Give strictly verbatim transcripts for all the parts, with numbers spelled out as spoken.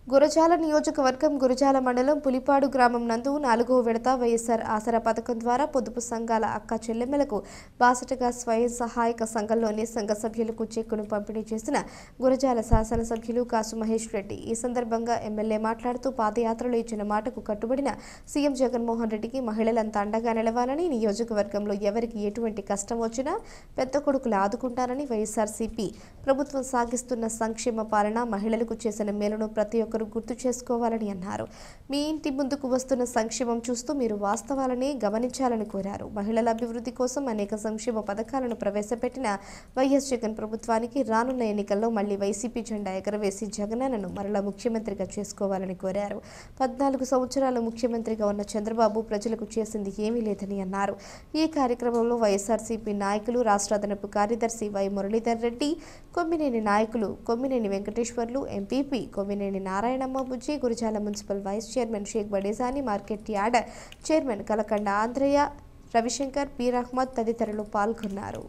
గురజాల నియోజకవర్గం గురజాల మండలం పులిపాడు గ్రామం నందు నాలుగో విడత వైఎస్ఆర్ ఆసరా పథకం ద్వారా పొదుపు సంఘాల అక్క చెల్లెమ్మలకు బాసటగా స్వయం సహాయక సంఘంలోని సంఘ సభ్యులకు చెక్కును పంపిణీ చేసిన గురజాల శాసనసభ్యులు కాసు మహేష్ రెడ్డి. ఈ సందర్భంగా ఎమ్మెల్యే మాట్లాడుతూ పాదయాత్రలో ఇచ్చిన మాటకు కట్టుబడిన సీఎం జగన్మోహన్ రెడ్డికి మహిళలంతా అండగా నిలవాలని, నియోజకవర్గంలో ఎవరికి ఎటువంటి కష్టం వచ్చినా పెద్ద కొడుకులు ఆదుకుంటారని, వైఎస్ఆర్సీపీ ప్రభుత్వం సాగిస్తున్న సంక్షేమ పాలన మహిళలకు చేసిన మేలును ప్రతి ఒక్కరూ గుర్తు చేసుకోవాలని అన్నారు. మీ ఇంటి ముందుకు వస్తున్న సంక్షేమం చూస్తూ మీరు వాస్తవాలని గమనించాలని కోరారు. మహిళల అభివృద్ధి కోసం అనేక సంక్షేమ పథకాలను ప్రవేశపెట్టిన వైఎస్ జగన్ ప్రభుత్వానికి రానున్న ఎన్నికల్లో మళ్లీ వైసీపీ జెండా ఎగరవేసి జగనన్నను మరలా ముఖ్యమంత్రిగా చేసుకోవాలని కోరారు. పద్నాలుగు సంవత్సరాలు ముఖ్యమంత్రిగా ఉన్న చంద్రబాబు ప్రజలకు చేసింది ఏమీ లేదని అన్నారు. ఈ కార్యక్రమంలో వైఎస్ఆర్సీపీ నాయకులు, రాష్ట్ర అదనపు కార్యదర్శి వై మురళీధర్ రెడ్డి, కొమ్మినేని నాయకులు Kommineni Venkateswarlu, MPP Kommineni Narayanamma Bujji, Gurazala municipal vice chairman Shaik Badejani, market yard chairman Kalakanda Andhraiah, Ravishankar, Peer Ahmed తదితరులు పాల్గొన్నారు.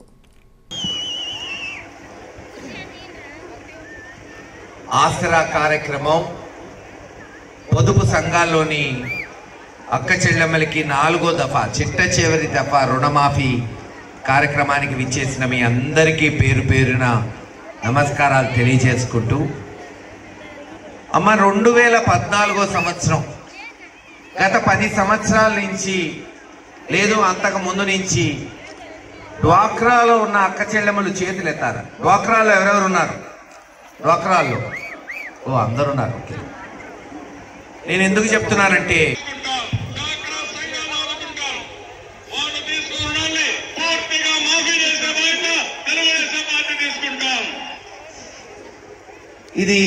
ఆసరా కార్యక్రమం పొదుపు సంఘాల్లోని అక్క చెల్లెమ్మలకి నాలుగో దఫా చిట్ట చివరి దఫా రుణమాఫీ కార్యక్రమానికి విచ్చేసిన మీ అందరికీ పేరు పేరున నమస్కారాలు తెలియజేసుకుంటూ, అమ్మ రెండు వేల పద్నాలుగో సంవత్సరం గత పది సంవత్సరాల నుంచి లేదు అంతకు ముందు నుంచి డ్వాక్రాలో ఉన్న అక్క చెల్లెమ్మలు చేతులు ఎత్తారు. డ్వాక్రాలో ఎవరెవరు ఉన్నారు? డ్వాక్రాల్లో ఓ అందరు ఉన్నారు. ఓకే, నేను ఎందుకు చెప్తున్నానంటే ఇది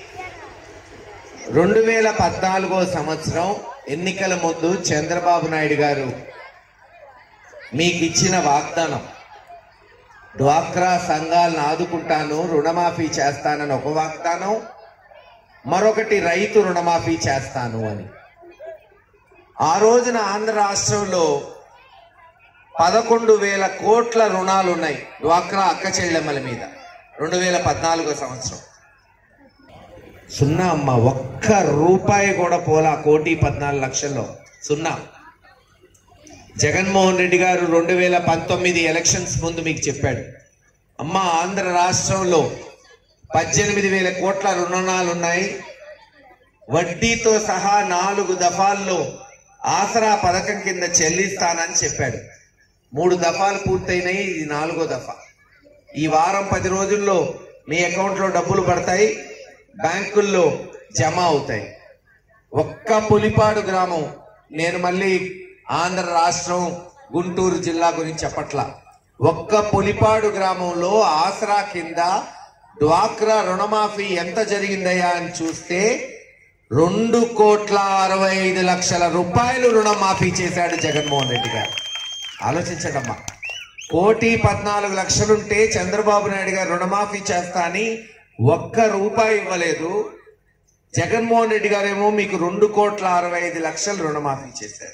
రెండు వేల పద్నాలుగో సంవత్సరం ఎన్నికల ముందు చంద్రబాబు నాయుడు గారు మీకు ఇచ్చిన వాగ్దానం. డ్వాక్రా సంఘాలను ఆదుకుంటాను, రుణమాఫీ చేస్తానని ఒక వాగ్దానం, మరొకటి రైతు రుణమాఫీ చేస్తాను అని. ఆ రోజున ఆంధ్ర రాష్ట్రంలో పదకొండు వేల కోట్ల రుణాలు ఉన్నాయి డ్వాక్రా అక్క చెల్లెమ్మల మీద. రెండు వేల పద్నాలుగో సంవత్సరం సున్నా అమ్మ, ఒక్క రూపాయి కూడా పోలా కోటి పద్నాలుగు లక్షల్లో సున్నా. జగన్మోహన్ రెడ్డి గారు రెండు వేల పంతొమ్మిది ఎలక్షన్స్ ముందు మీకు చెప్పాడు, అమ్మ ఆంధ్ర రాష్ట్రంలో పద్దెనిమిది వేల కోట్ల రుణాలు ఉన్నాయి, వడ్డీతో సహా నాలుగు దఫాల్లో ఆసరా పథకం కింద చెల్లిస్తానని చెప్పాడు. మూడు దఫాలు పూర్తయినాయి, ఇది నాలుగో దఫా. ఈ వారం పది రోజుల్లో మీ అకౌంట్లో డబ్బులు పడతాయి, బ్యాంకుల్లో జమ అవుతాయి. ఒక్క పులిపాడు గ్రామం, నేను మళ్ళీ ఆంధ్ర రాష్ట్రం గుంటూరు జిల్లా గురించి చెప్పట్లా, ఒక్క పులిపాడు గ్రామంలో ఆసరా కింద డ్వాక్రా రుణమాఫీ ఎంత జరిగిందయ్యా అని చూస్తే రెండు కోట్ల అరవై ఐదు లక్షల రూపాయలు రుణమాఫీ చేశాడు జగన్మోహన్ రెడ్డి గారు. ఆలోచించడమ్మా, కోటి పద్నాలుగు లక్షలుంటే చంద్రబాబు నాయుడు గారు రుణమాఫీ చేస్తా అని ఒక్క రూపాయి ఇవ్వలేదు. జగన్మోహన్ రెడ్డి గారేమో మీకు రెండు కోట్ల అరవై ఐదు లక్షలు రుణమాఫీ చేశారు.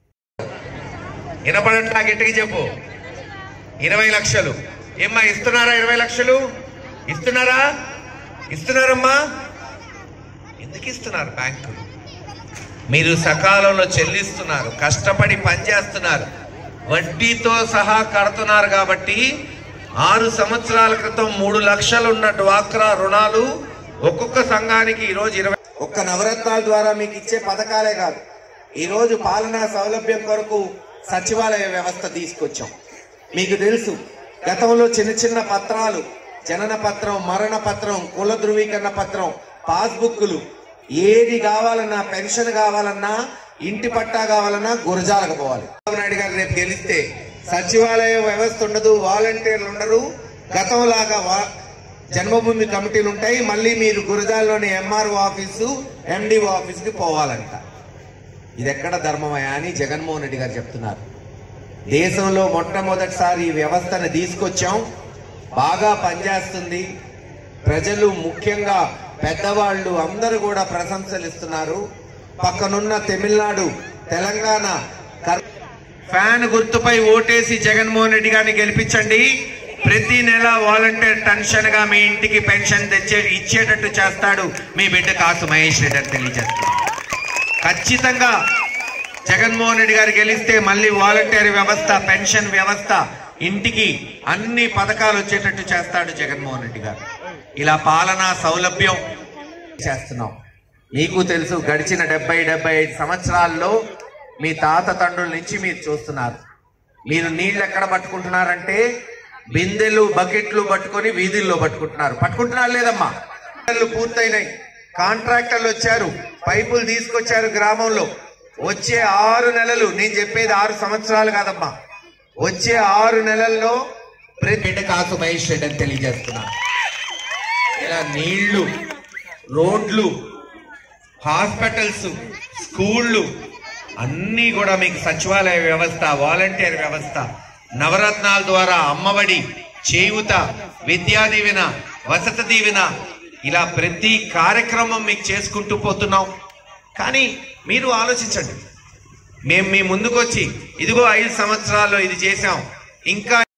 వినపడంటా గట్టిగా చెప్పు. ఇరవై లక్షలు ఏమ్మా ఇస్తున్నారా? ఇరవై లక్షలు ఇస్తున్నారా? ఇస్తున్నారమ్మా? ఎందుకు ఇస్తున్నారు? బ్యాంకులు మీరు సకాలంలో చెల్లిస్తున్నారు, కష్టపడి పనిచేస్తున్నారు, వడ్డీతో సహా కడుతున్నారు. కాబట్టి ఆరు సంవత్సరాల క్రితం మూడు లక్షలు ఉన్న డ్వాక్రా రుణాలు ఒక్కొక్క సంఘానికి ఈరోజు ఇరవై. ఒక్క నవరత్నాల ద్వారా మీకు ఇచ్చే పథకాలే కాదు, ఈరోజు పాలనా సౌలభ్యం కొరకు సచివాలయ వ్యవస్థ తీసుకొచ్చాం. మీకు తెలుసు, గతంలో చిన్న చిన్న పత్రాలు, జనన పత్రం, మరణ పత్రం, కుల ధృవీకరణ పత్రం, పాస్బుక్లు, ఏది కావాలన్నా, పెన్షన్ కావాలన్నా, ఇంటి పట్టా కావాలన్నా గురజాలకు పోవాలి. చంద్రబాబు నాయుడు గారు రేపు గెలిస్తే సచివాలయ వ్యవస్థ ఉండదు, వాలంటీర్లు ఉండరు, గతంలాగా జన్మభూమి కమిటీలు ఉంటాయి. మళ్ళీ మీరు గురజాలలోని ఎంఆర్ఓ ఆఫీసు, ఎండిఓ ఆఫీస్కి పోవాలంట. ఇది ఎక్కడ ధర్మమయా అని జగన్మోహన్ రెడ్డి గారు చెప్తున్నారు. దేశంలో మొట్టమొదటిసారి ఈ వ్యవస్థను తీసుకొచ్చాం, బాగా పనిచేస్తుంది. ప్రజలు ముఖ్యంగా పెద్దవాళ్ళు అందరూ కూడా ప్రశంసలు ఇస్తున్నారు. పక్కనున్న తమిళనాడు, తెలంగాణ ఫ్యాన్ గుర్తుపై ఓటేసి జగన్మోహన్ రెడ్డి గారిని గెలిపించండి. ప్రతి నెల వాలంటీర్ టెన్షన్ గా మీ ఇంటికి పెన్షన్ తెచ్చే ఇచ్చేటట్టు చేస్తాడు మీ బిడ్డ కాసు మహేష్ రెడ్డి అని తెలియజేస్తాడు. ఖచ్చితంగా జగన్మోహన్ రెడ్డి గారు గెలిస్తే మళ్ళీ వాలంటీర్ వ్యవస్థ, పెన్షన్ వ్యవస్థ, ఇంటికి అన్ని పథకాలు వచ్చేటట్టు చేస్తాడు జగన్మోహన్ రెడ్డి గారు. ఇలా పాలనా సౌలభ్యం చేస్తున్నాం. మీకు తెలుసు, గడిచిన డెబ్బై డెబ్బై ఐదు సంవత్సరాల్లో మీ తాత తండ్రుల నుంచి మీరు చూస్తున్నారు. మీరు నీళ్లు ఎక్కడ పట్టుకుంటున్నారంటే బిందెలు బకెట్లు పట్టుకొని వీధుల్లో పట్టుకుంటున్నారు. పట్టుకుంటున్నారు లేదమ్మా? పూర్తయినాయి, కాంట్రాక్టర్లు వచ్చారు, పైపులు తీసుకొచ్చారు గ్రామంలో. వచ్చే ఆరు నెలలు, నేను చెప్పేది ఆరు సంవత్సరాలు కాదమ్మా, వచ్చే ఆరు నెలల్లో ప్రతి కాసు మహేష్ రెడ్డి అని తెలియజేస్తున్నారు. ఇలా నీళ్లు, రోడ్లు, హాస్పిటల్స్, స్కూళ్ళు అన్నీ కూడా మీకు సచివాలయ వ్యవస్థ, వాలంటీర్ వ్యవస్థ, నవరత్నాల ద్వారా అమ్మఒడి, చేయూత, విద్యా దీవెన, వసతి దీవెన, ఇలా ప్రతి కార్యక్రమం మీకు చేసుకుంటూ పోతున్నాం. కానీ మీరు ఆలోచించండి, మేము మీ ముందుకు వచ్చి ఇదిగో ఐదు సంవత్సరాల్లో ఇది చేశాం, ఇంకా